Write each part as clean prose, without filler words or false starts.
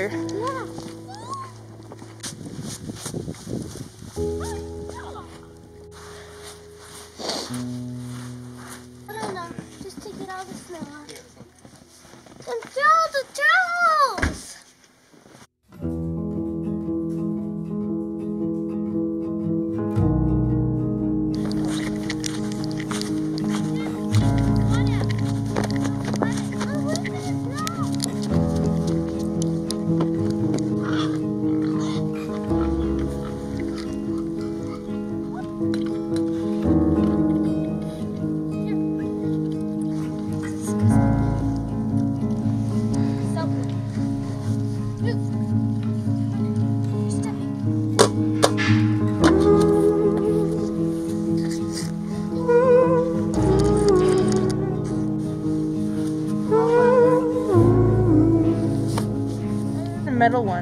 here. Yeah. I don't know. Just to get all the snow off. Control the trolls! The metal one.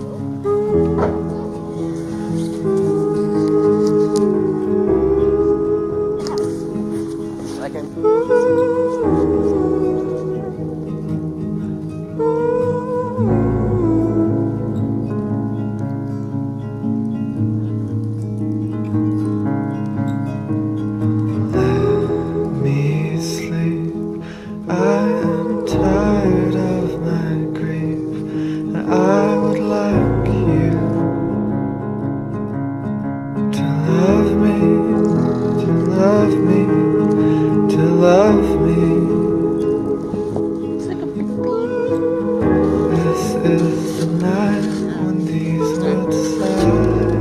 I can. Love me. It's like a big bean. This is the night when these words sigh.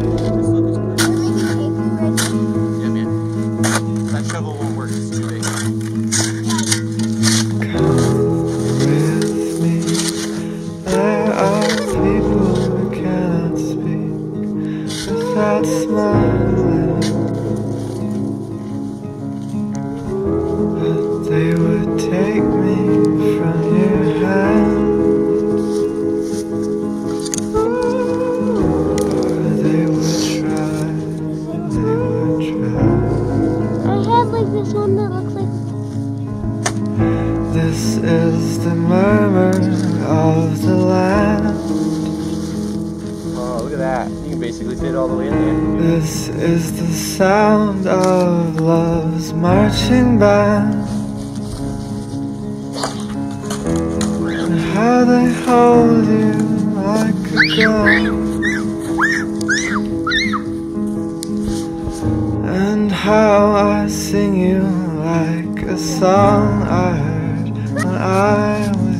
Yeah, man. That shovel won't work. It's too big. Come with me. There are people who cannot speak without smiling. They would take me from your hands, or they would try, I have like this one that looks like... This is the murmur of the land. Oh, look at that. You can basically fit all the way in there. This is the sound of love's marching band. How they hold you like a gun, and how I sing you like a song I heard when I was